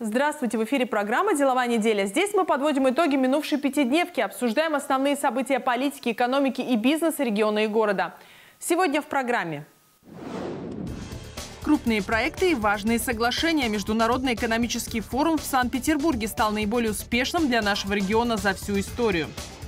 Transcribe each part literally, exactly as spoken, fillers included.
Здравствуйте! В эфире программа «Деловая неделя». Здесь мы подводим итоги минувшей пятидневки, обсуждаем основные события политики, экономики и бизнеса региона и города. Сегодня в программе. Крупные проекты и важные соглашения. Международный экономический форум в Санкт-Петербурге стал наиболее успешным для нашего региона за всю историю.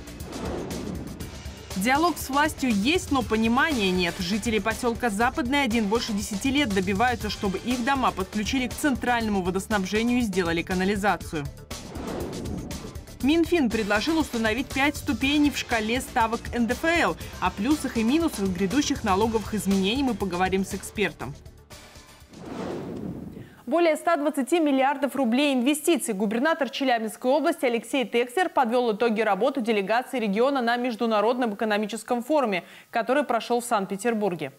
Диалог с властью есть, но понимания нет. Жители поселка Западный один больше десяти лет добиваются, чтобы их дома подключили к центральному водоснабжению и сделали канализацию. Минфин предложил установить пять ступеней в шкале ставок эн дэ эф эл. О плюсах и минусах грядущих налоговых изменений мы поговорим с экспертом. Более ста двадцати миллиардов рублей инвестиций. Губернатор Челябинской области Алексей Текслер подвел итоги работы делегации региона на Международном экономическом форуме, который прошел в Санкт-Петербурге.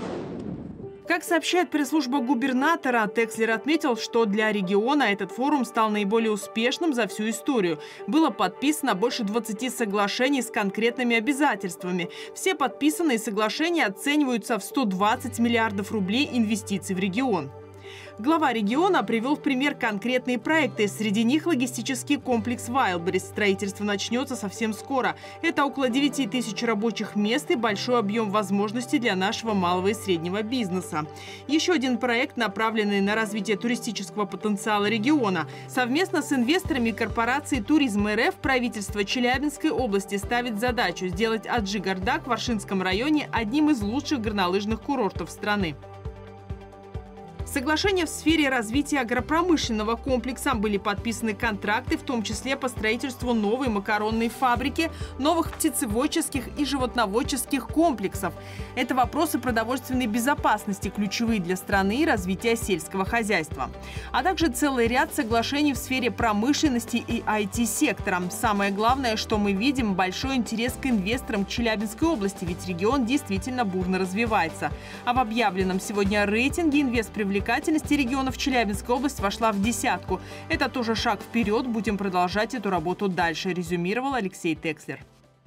Как сообщает пресс-служба губернатора, Текслер отметил, что для региона этот форум стал наиболее успешным за всю историю. Было подписано больше двадцати соглашений с конкретными обязательствами. Все подписанные соглашения оцениваются в сто двадцать миллиардов рублей инвестиций в регион. Глава региона привел в пример конкретные проекты. Среди них логистический комплекс «Вайлдберрис». Строительство начнется совсем скоро. Это около девяти тысяч рабочих мест и большой объем возможностей для нашего малого и среднего бизнеса. Еще один проект, направленный на развитие туристического потенциала региона. Совместно с инвесторами корпорации «Туризм эр эф» правительство Челябинской области ставит задачу сделать Аджи-Гардак в Аршинском районе одним из лучших горнолыжных курортов страны. Соглашения в сфере развития агропромышленного комплекса. Были подписаны контракты, в том числе по строительству новой макаронной фабрики, новых птицеводческих и животноводческих комплексов. Это вопросы продовольственной безопасности, ключевые для страны и развития сельского хозяйства. А также целый ряд соглашений в сфере промышленности и ай ти-сектора. Самое главное, что мы видим, большой интерес к инвесторам Челябинской области, ведь регион действительно бурно развивается. А в объявленном сегодня рейтинге инвестпривлекательности регионов Челябинской области вошла в десятку. Это тоже шаг вперед. Будем продолжать эту работу дальше, резюмировал Алексей Текслер.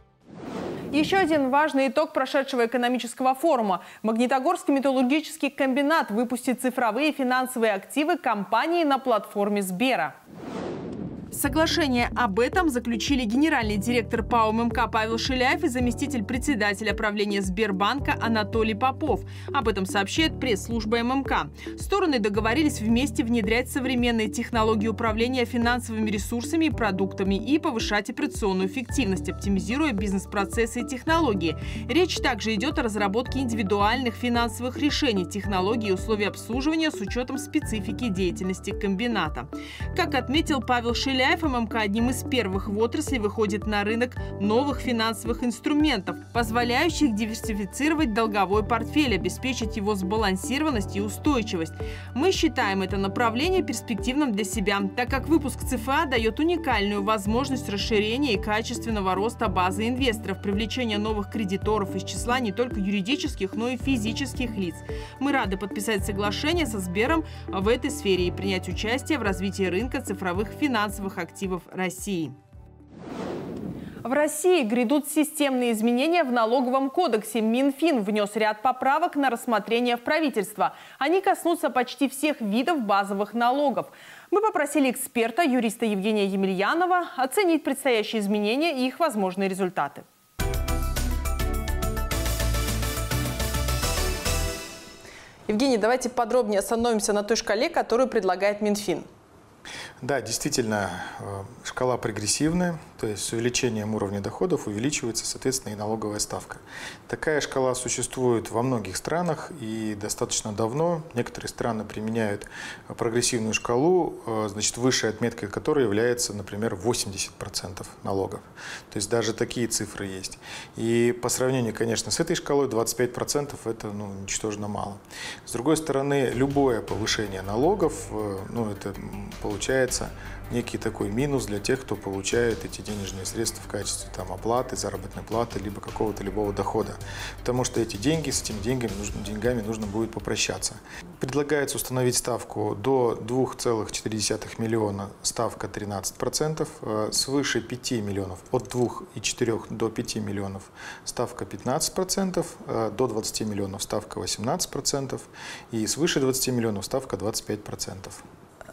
Еще один важный итог прошедшего экономического форума. Магнитогорский металлургический комбинат выпустит цифровые финансовые активы компании на платформе Сбера. Соглашение об этом заключили генеральный директор ПАО эм эм ка Павел Шиляев и заместитель председателя правления Сбербанка Анатолий Попов. Об этом сообщает пресс-служба эм эм ка. Стороны договорились вместе внедрять современные технологии управления финансовыми ресурсами и продуктами и повышать операционную эффективность, оптимизируя бизнес-процессы и технологии. Речь также идет о разработке индивидуальных финансовых решений, технологий и условий обслуживания с учетом специфики деятельности комбината. Как отметил Павел Шиляев, эм эм ка одним из первых в отрасли выходит на рынок новых финансовых инструментов, позволяющих диверсифицировать долговой портфель, обеспечить его сбалансированность и устойчивость. Мы считаем это направление перспективным для себя, так как выпуск цэ эф а дает уникальную возможность расширения и качественного роста базы инвесторов, привлечения новых кредиторов из числа не только юридических, но и физических лиц. Мы рады подписать соглашение со Сбером в этой сфере и принять участие в развитии рынка цифровых финансовых активов России. В России грядут системные изменения в налоговом кодексе. Минфин внес ряд поправок на рассмотрение в правительство. Они коснутся почти всех видов базовых налогов. Мы попросили эксперта, юриста Евгения Емельянова, оценить предстоящие изменения и их возможные результаты. Евгений, давайте подробнее остановимся на той шкале, которую предлагает Минфин. Да, действительно, шкала прогрессивная, то есть с увеличением уровня доходов увеличивается, соответственно, и налоговая ставка. Такая шкала существует во многих странах и достаточно давно. Некоторые страны применяют прогрессивную шкалу, значит, высшей отметкой которой является, например, восемьдесят процентов налогов. То есть даже такие цифры есть. И по сравнению, конечно, с этой шкалой двадцать пять процентов это, ну, ничтожно мало. С другой стороны, любое повышение налогов, ну, это получается некий такой минус для тех, кто получает эти денежные средства в качестве там, оплаты, заработной платы, либо какого-то любого дохода. Потому что эти деньги, с этими деньгами нужно, деньгами нужно будет попрощаться. Предлагается установить ставку до двух целых четырёх десятых миллиона, ставка тринадцать процентов, свыше пяти миллионов, от двух и четырёх до пяти миллионов, ставка пятнадцать процентов, до двадцати миллионов ставка восемнадцать процентов и свыше двадцати миллионов ставка двадцать пять процентов.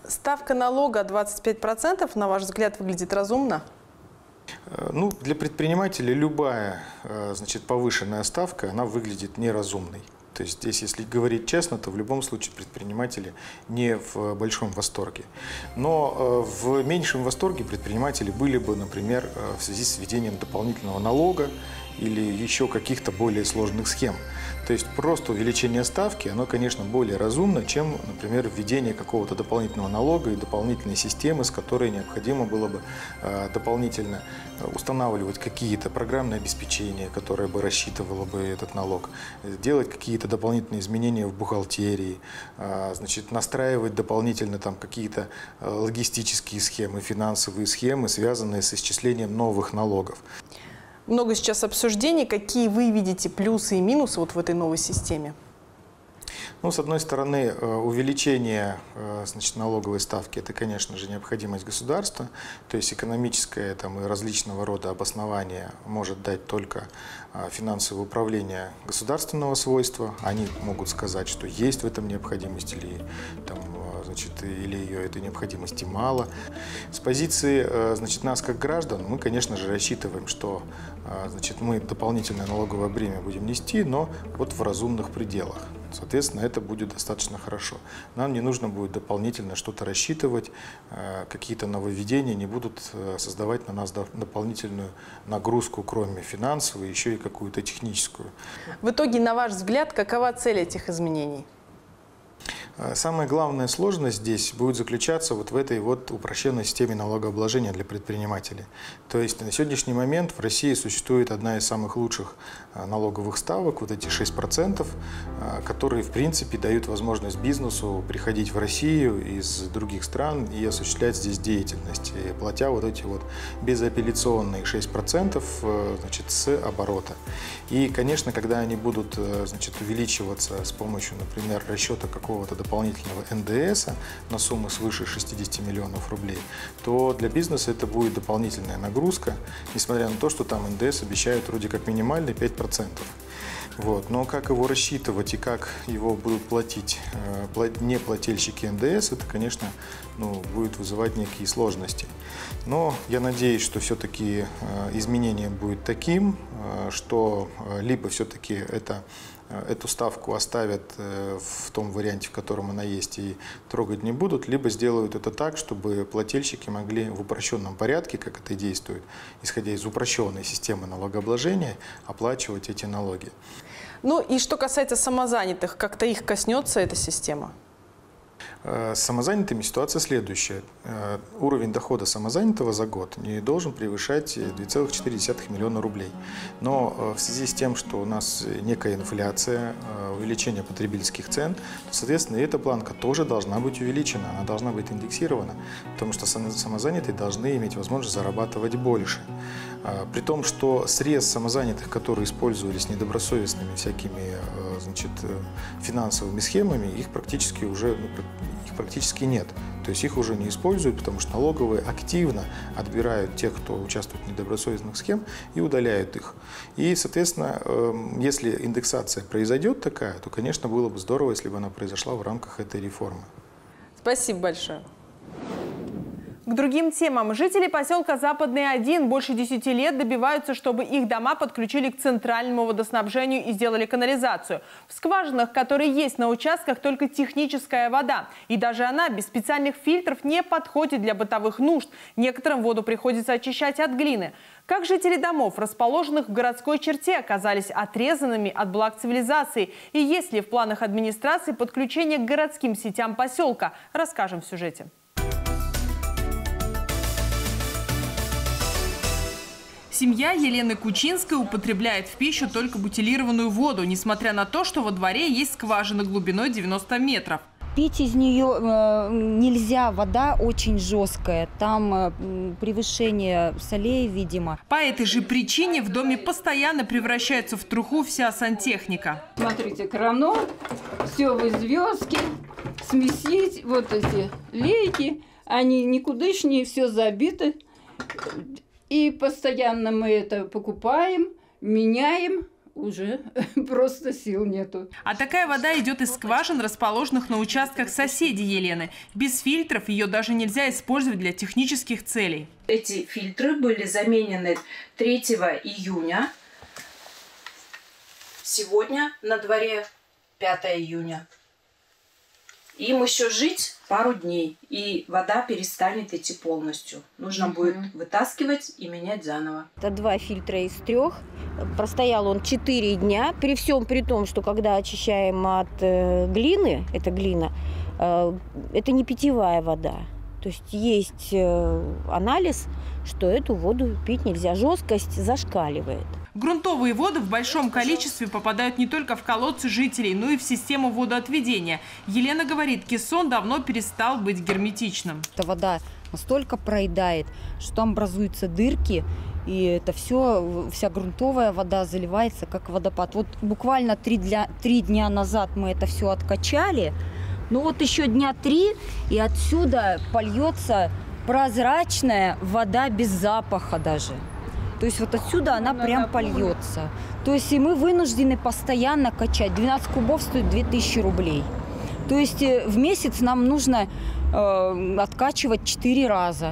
Ставка налога двадцать пять процентов, на ваш взгляд, выглядит разумно? Ну, для предпринимателей любая, значит, повышенная ставка, она выглядит неразумной. То есть здесь, если говорить честно, то в любом случае предприниматели не в большом восторге. Но в меньшем восторге предприниматели были бы, например, в связи с введением дополнительного налога или еще каких-то более сложных схем. То есть просто увеличение ставки, оно, конечно, более разумно, чем, например, введение какого-то дополнительного налога и дополнительной системы, с которой необходимо было бы э, дополнительно устанавливать какие-то программные обеспечения, которое бы рассчитывало бы этот налог, делать какие-то дополнительные изменения в бухгалтерии, э, значит, настраивать дополнительно там какие-то э, логистические схемы, финансовые схемы, связанные с исчислением новых налогов. Много сейчас обсуждений. Какие вы видите плюсы и минусы вот в этой новой системе? Ну, с одной стороны, увеличение, значит, налоговой ставки – это, конечно же, необходимость государства. То есть экономическое там, и различного рода обоснование может дать только финансовое управление государственного свойства. Они могут сказать, что есть в этом необходимость или, там, значит, или ее этой необходимости мало. С позиции, значит, нас как граждан мы, конечно же, рассчитываем, что, значит, мы дополнительное налоговое бремя будем нести, но вот в разумных пределах. Соответственно, это будет достаточно хорошо. Нам не нужно будет дополнительно что-то рассчитывать, какие-то нововведения не будут создавать на нас дополнительную нагрузку, кроме финансовой, еще и какую-то техническую. В итоге, на ваш взгляд, какова цель этих изменений? Самая главная сложность здесь будет заключаться вот в этой вот упрощенной системе налогообложения для предпринимателей. То есть на сегодняшний момент в России существует одна из самых лучших налоговых ставок, вот эти шесть процентов, которые в принципе дают возможность бизнесу приходить в Россию из других стран и осуществлять здесь деятельность, платя вот эти вот безапелляционные шесть процентов, значит, с оборота. И, конечно, когда они будут, значит, увеличиваться с помощью, например, расчета какого-то дополнительного эн дэ эса на сумму свыше шестидесяти миллионов рублей, то для бизнеса это будет дополнительная нагрузка, несмотря на то, что там эн дэ эс обещает вроде как минимальный пять процентов. Вот. Но как его рассчитывать и как его будут платить неплательщики эн дэ эс, это, конечно, ну, будет вызывать некие сложности. Но я надеюсь, что все-таки изменение будет таким, что либо все-таки это эту ставку оставят в том варианте, в котором она есть, и трогать не будут, либо сделают это так, чтобы плательщики могли в упрощенном порядке, как это действует, исходя из упрощенной системы налогообложения, оплачивать эти налоги. Ну и что касается самозанятых, как-то их коснется эта система? С самозанятыми ситуация следующая. Уровень дохода самозанятого за год не должен превышать две целых четыре десятых миллиона рублей. Но в связи с тем, что у нас некая инфляция, увеличение потребительских цен, соответственно, эта планка тоже должна быть увеличена, она должна быть индексирована, потому что самозанятые должны иметь возможность зарабатывать больше. При том, что срез самозанятых, которые использовались недобросовестными всякими, значит, финансовыми схемами, их практически уже их практически нет. То есть их уже не используют, потому что налоговые активно отбирают тех, кто участвует в недобросовестных схемах, и удаляют их. И, соответственно, если индексация произойдет такая, то, конечно, было бы здорово, если бы она произошла в рамках этой реформы. Спасибо большое. К другим темам. Жители поселка Западный один больше десяти лет добиваются, чтобы их дома подключили к центральному водоснабжению и сделали канализацию. В скважинах, которые есть на участках, только техническая вода. И даже она без специальных фильтров не подходит для бытовых нужд. Некоторым воду приходится очищать от глины. Как жители домов, расположенных в городской черте, оказались отрезанными от благ цивилизации? И есть ли в планах администрации подключение к городским сетям поселка? Расскажем в сюжете. Семья Елены Кучинской употребляет в пищу только бутилированную воду, несмотря на то, что во дворе есть скважина глубиной девяносто метров. Пить из нее э, нельзя, вода очень жесткая, там э, превышение солей, видимо. По этой же причине в доме постоянно превращается в труху вся сантехника. Смотрите, крано, все в известке, смесить, вот эти лейки, они никудышнее, все забито. И постоянно мы это покупаем, меняем. уже просто сил нету. А такая вода идет из скважин, расположенных на участках соседей Елены. Без фильтров ее даже нельзя использовать для технических целей. Эти фильтры были заменены третьего июня. Сегодня на дворе пятое июня. Им еще жить пару дней, и вода перестанет идти полностью. Нужно будет вытаскивать и менять заново. Это два фильтра из трех. Простоял он четыре дня. При всем при том, что когда очищаем от э, глины, это глина, э, это не питьевая вода. То есть есть э, анализ, что эту воду пить нельзя. Жесткость зашкаливает. Грунтовые воды в большом количестве попадают не только в колодцы жителей, но и в систему водоотведения. Елена говорит, кессон давно перестал быть герметичным. Эта вода настолько проедает, что там образуются дырки, и это все, вся грунтовая вода заливается как водопад. Вот буквально три, для, три дня назад мы это все откачали, ну вот еще дня три, и отсюда польется прозрачная вода без запаха даже. То есть вот отсюда она прям польется. То есть и мы вынуждены постоянно качать. двенадцать кубов стоит две тысячи рублей. То есть в месяц нам нужно э, откачивать четыре раза.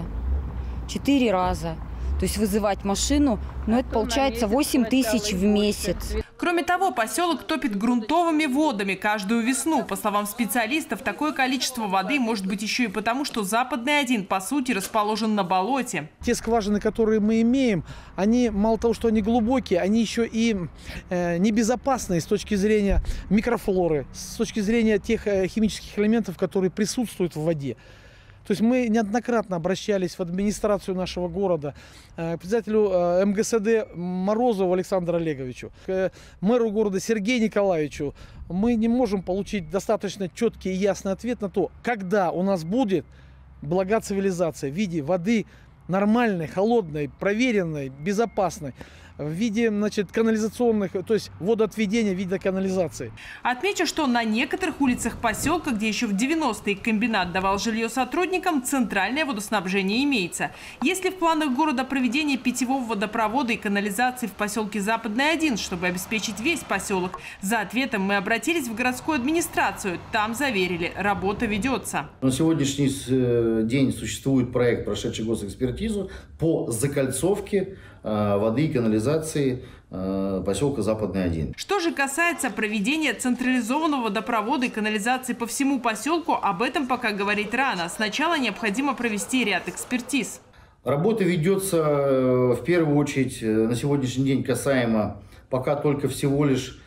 четыре раза. То есть вызывать машину, но это получается восемь тысяч в месяц. Кроме того, поселок топит грунтовыми водами каждую весну. По словам специалистов, такое количество воды может быть еще и потому, что Западный один, по сути, расположен на болоте. Те скважины, которые мы имеем, они мало того, что они глубокие, они еще и э, небезопасные с точки зрения микрофлоры, с точки зрения тех э, химических элементов, которые присутствуют в воде. То есть мы неоднократно обращались в администрацию нашего города, к председателю эм гэ эс дэ Морозову Александру Олеговичу, к мэру города Сергею Николаевичу. Мы не можем получить достаточно четкий и ясный ответ на то, когда у нас будет блага цивилизация в виде воды нормальной, холодной, проверенной, безопасной, в виде, значит, канализационных, то есть водоотведения в виде канализации. Отмечу, что на некоторых улицах поселка, где еще в девяностые комбинат давал жилье сотрудникам, центральное водоснабжение имеется. Если в планах города проведение питьевого водопровода и канализации в поселке Западный один, чтобы обеспечить весь поселок, за ответом мы обратились в городскую администрацию. Там заверили, работа ведется. На сегодняшний день существует проект, прошедший госэкспертизу по закольцовке воды и канализации поселка Западный один. Что же касается проведения централизованного водопровода и канализации по всему поселку, об этом пока говорить рано. Сначала необходимо провести ряд экспертиз. Работа ведется в первую очередь на сегодняшний день касаемо пока только всего лишь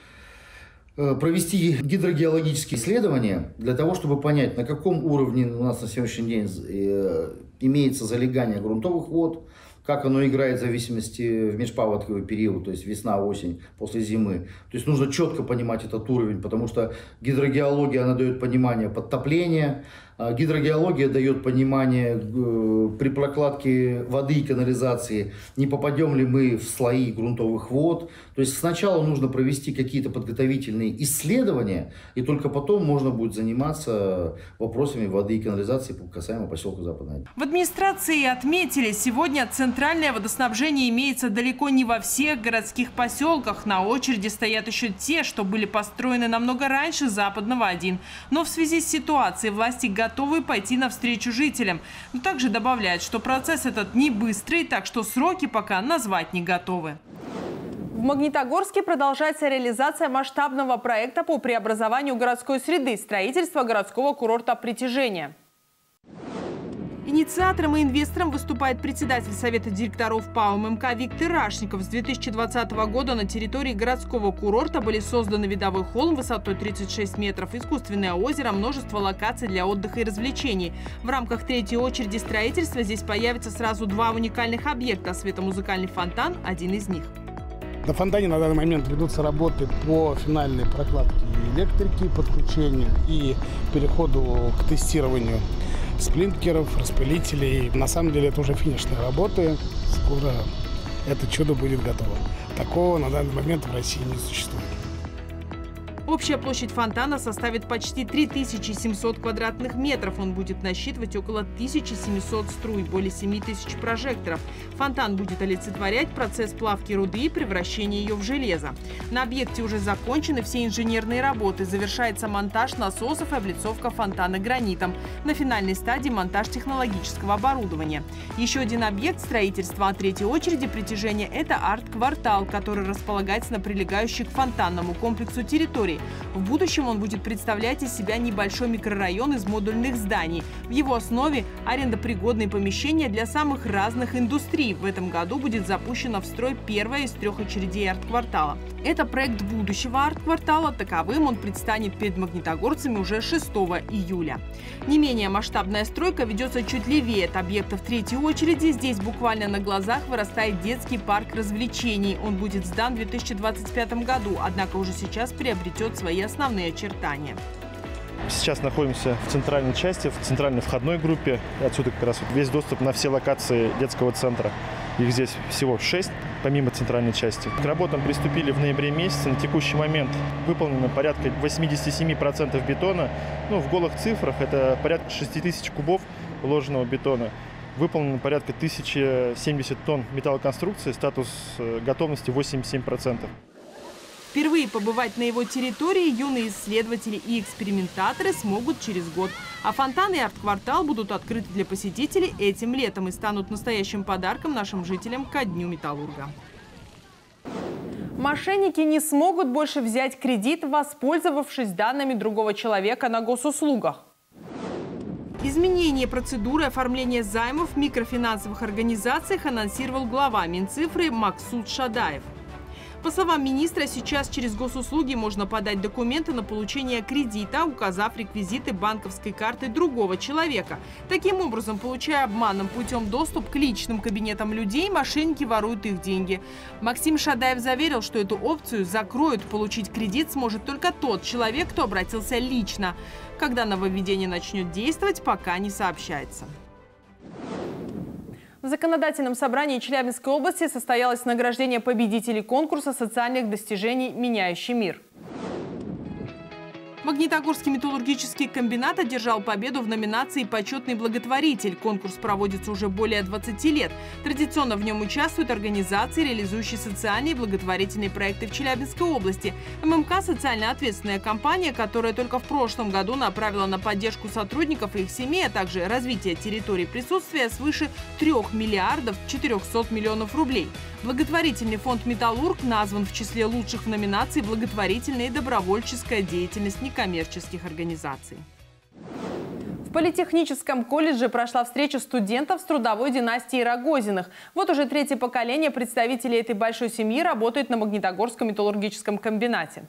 провести гидрогеологические исследования для того, чтобы понять, на каком уровне у нас на сегодняшний день имеется залегание грунтовых вод, как оно играет в зависимости в межпаводковый период, то есть весна, осень, после зимы. То есть нужно четко понимать этот уровень, потому что гидрогеология, она дает понимание подтопления, гидрогеология дает понимание при прокладке воды и канализации, не попадем ли мы в слои грунтовых вод. То есть сначала нужно провести какие-то подготовительные исследования, и только потом можно будет заниматься вопросами воды и канализации касаемо поселка Западный. В администрации отметили, сегодня центральное водоснабжение имеется далеко не во всех городских поселках. На очереди стоят еще те, что были построены намного раньше Западного один. Но в связи с ситуацией власти готовы пойти навстречу жителям. Но также добавляют, что процесс этот не быстрый, так что сроки пока назвать не готовы. В Магнитогорске продолжается реализация масштабного проекта по преобразованию городской среды, строительство городского курорта «Притяжение». Инициатором и инвестором выступает председатель Совета директоров ПАО эм эм ка Виктор Рашников. С две тысячи двадцатого года на территории городского курорта были созданы видовой холм высотой тридцать шесть метров, искусственное озеро, множество локаций для отдыха и развлечений. В рамках третьей очереди строительства здесь появится сразу два уникальных объекта. Светомузыкальный фонтан – один из них. На фонтане на данный момент ведутся работы по финальной прокладке электрики, подключению и переходу к тестированию сплинкеров, распылителей. На самом деле это уже финишные работы. Скоро это чудо будет готово. Такого на данный момент в России не существует. Общая площадь фонтана составит почти три тысячи семьсот квадратных метров. Он будет насчитывать около тысячи семисот струй, более семи тысяч прожекторов. Фонтан будет олицетворять процесс плавки руды и превращения ее в железо. На объекте уже закончены все инженерные работы. Завершается монтаж насосов и облицовка фонтана гранитом. На финальной стадии монтаж технологического оборудования. Еще один объект строительства от третьей очереди притяжения – это арт-квартал, который располагается на прилегающей к фонтанному комплексу территории. В будущем он будет представлять из себя небольшой микрорайон из модульных зданий. В его основе арендопригодные помещения для самых разных индустрий. В этом году будет запущена в строй первая из трех очередей арт-квартала. Это проект будущего арт-квартала. Таковым он предстанет перед магнитогорцами уже шестого июля. Не менее масштабная стройка ведется чуть левее от объектов третьей очереди. Здесь буквально на глазах вырастает детский парк развлечений. Он будет сдан в две тысячи двадцать пятом году, однако уже сейчас приобретет свои основные очертания. Сейчас находимся в центральной части, в центральной входной группе. Отсюда как раз весь доступ на все локации детского центра. Их здесь всего шесть, помимо центральной части. К работам приступили в ноябре месяце. На текущий момент выполнено порядка восьмидесяти семи процентов бетона. Ну, в голых цифрах это порядка шести тысяч кубов уложенного бетона. Выполнено порядка тысячи семьдесят тонн металлоконструкции. Статус готовности восемьдесят семь процентов. Впервые побывать на его территории юные исследователи и экспериментаторы смогут через год. А фонтан и арт-квартал будут открыты для посетителей этим летом и станут настоящим подарком нашим жителям ко Дню металлурга. Мошенники не смогут больше взять кредит, воспользовавшись данными другого человека на госуслугах. Изменение процедуры оформления займов в микрофинансовых организациях анонсировал глава Минцифры Максут Шадаев. По словам министра, сейчас через госуслуги можно подать документы на получение кредита, указав реквизиты банковской карты другого человека. Таким образом, получая обманным путем доступ к личным кабинетам людей, мошенники воруют их деньги. Максим Шадаев заверил, что эту опцию закроют. Получить кредит сможет только тот человек, кто обратился лично. Когда нововведение начнет действовать, пока не сообщается. В законодательном собрании Челябинской области состоялось награждение победителей конкурса социальных достижений «Меняющий мир». Магнитогорский металлургический комбинат одержал победу в номинации «Почетный благотворитель». Конкурс проводится уже более двадцати лет. Традиционно в нем участвуют организации, реализующие социальные и благотворительные проекты в Челябинской области. ММК – социально ответственная компания, которая только в прошлом году направила на поддержку сотрудников и их семей, а также развитие территории присутствия свыше трёх миллиардов четырёхсот миллионов рублей. Благотворительный фонд «Металлург» назван в числе лучших в номинации «Благотворительная и добровольческая деятельность некоммерческих организаций». В Политехническом колледже прошла встреча студентов с трудовой династией Рогозиных. Вот уже третье поколение представителей этой большой семьи работает на Магнитогорском металлургическом комбинате.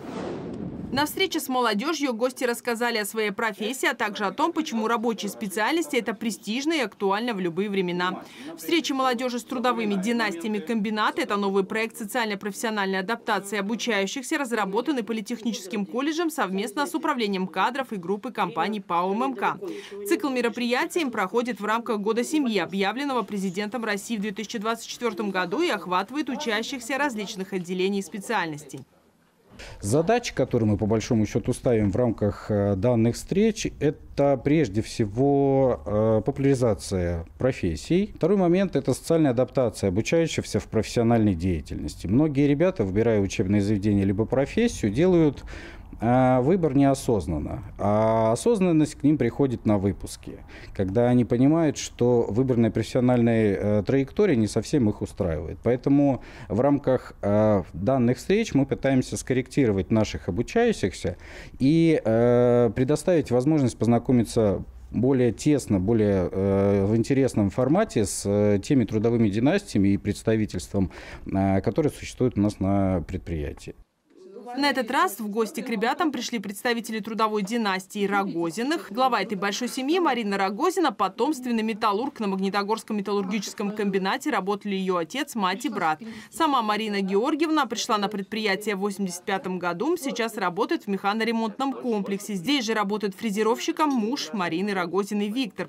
На встрече с молодежью гости рассказали о своей профессии, а также о том, почему рабочие специальности – это престижно и актуально в любые времена. Встреча молодежи с трудовыми династиями комбината – это новый проект социально-профессиональной адаптации обучающихся, разработанный Политехническим колледжем совместно с управлением кадров и группой компаний ПАО ММК. Цикл мероприятий проходит в рамках Года семьи, объявленного президентом России в две тысячи двадцать четвёртом году, и охватывает учащихся различных отделений и специальностей. Задачи, которые мы по большому счету ставим в рамках данных встреч, это прежде всего популяризация профессий. Второй момент – это социальная адаптация обучающихся в профессиональной деятельности. Многие ребята, выбирая учебное заведение либо профессию, делают выбор неосознанно, а осознанность к ним приходит на выпуске, когда они понимают, что выбранная профессиональная траектория не совсем их устраивает. Поэтому в рамках данных встреч мы пытаемся скорректировать наших обучающихся и предоставить возможность познакомиться более тесно, более э, в интересном формате с э, теми трудовыми династиями и представительством, э, которые существуют у нас на предприятии. На этот раз в гости к ребятам пришли представители трудовой династии Рогозиных. Глава этой большой семьи Марина Рогозина – потомственный металлург. На Магнитогорском металлургическом комбинате работали ее отец, мать и брат. Сама Марина Георгиевна пришла на предприятие в восемьдесят пятом году. Сейчас работает в механоремонтном комплексе. Здесь же работает фрезеровщиком муж Марины Рогозиной Виктор.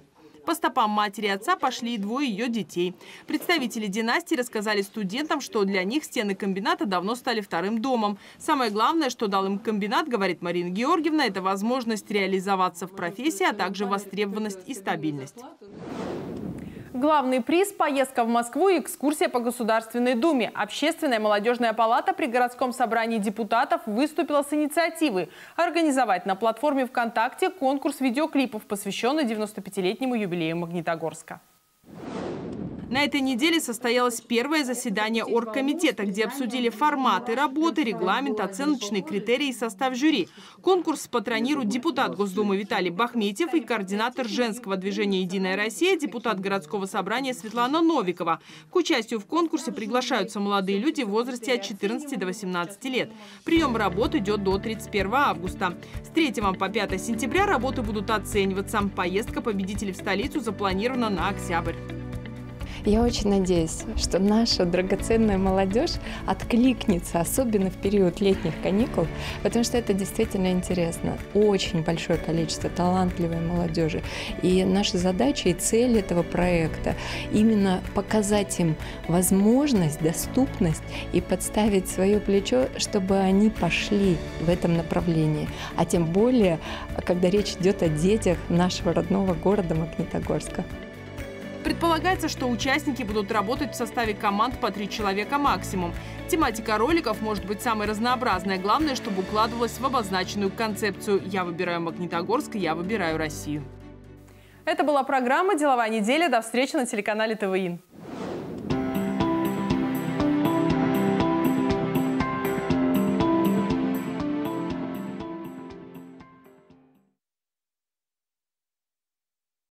По стопам матери и отца пошли и двое ее детей. Представители династии рассказали студентам, что для них стены комбината давно стали вторым домом. Самое главное, что дал им комбинат, говорит Марина Георгиевна, это возможность реализоваться в профессии, а также востребованность и стабильность. Главный приз – поездка в Москву и экскурсия по Государственной Думе. Общественная молодежная палата при городском собрании депутатов выступила с инициативой организовать на платформе ВКонтакте конкурс видеоклипов, посвященный девяностопятилетнему юбилею Магнитогорска. На этой неделе состоялось первое заседание оргкомитета, где обсудили форматы работы, регламент, оценочные критерии и состав жюри. Конкурс патронирует депутат Госдумы Виталий Бахметьев и координатор женского движения «Единая Россия», депутат городского собрания Светлана Новикова. К участию в конкурсе приглашаются молодые люди в возрасте от четырнадцати до восемнадцати лет. Прием работ идет до тридцать первого августа. С третьего по пятое сентября работы будут оцениваться. Поездка победителей в столицу запланирована на октябрь. Я очень надеюсь, что наша драгоценная молодежь откликнется, особенно в период летних каникул, потому что это действительно интересно. Очень большое количество талантливой молодежи. И наша задача и цель этого проекта именно показать им возможность, доступность и подставить свое плечо, чтобы они пошли в этом направлении. А тем более, когда речь идет о детях нашего родного города Магнитогорска. Предполагается, что участники будут работать в составе команд по три человека максимум. Тематика роликов может быть самой разнообразной. Главное, чтобы укладывалась в обозначенную концепцию «Я выбираю Магнитогорск, я выбираю Россию». Это была программа «Деловая неделя». До встречи на телеканале ТВИ.